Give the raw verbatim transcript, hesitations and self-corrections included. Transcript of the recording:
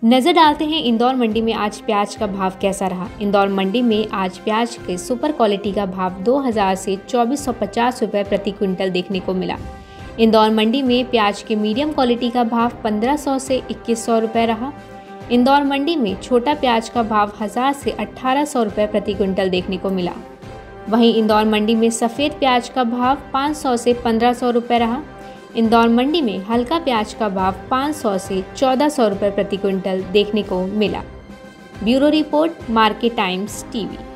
नजर डालते हैं इंदौर मंडी में आज प्याज का भाव कैसा रहा। इंदौर मंडी में आज प्याज के सुपर क्वालिटी का भाव दो हज़ार से चौबीस सौ पचास रुपये प्रति क्विंटल देखने को मिला। इंदौर मंडी में प्याज के मीडियम क्वालिटी का भाव पंद्रह सौ से इक्कीस सौ रुपये रहा। इंदौर मंडी में छोटा प्याज का भाव हज़ार से अठारह सौ रुपये प्रति क्विंटल देखने को मिला। वहीं इंदौर मंडी में सफ़ेद प्याज का भाव पाँच सौ से पंद्रह सौ रुपये रहा। इंदौर मंडी में हल्का प्याज का भाव पाँच सौ से चौदह सौ रुपये प्रति क्विंटल देखने को मिला। Bureau report, Market Times TV.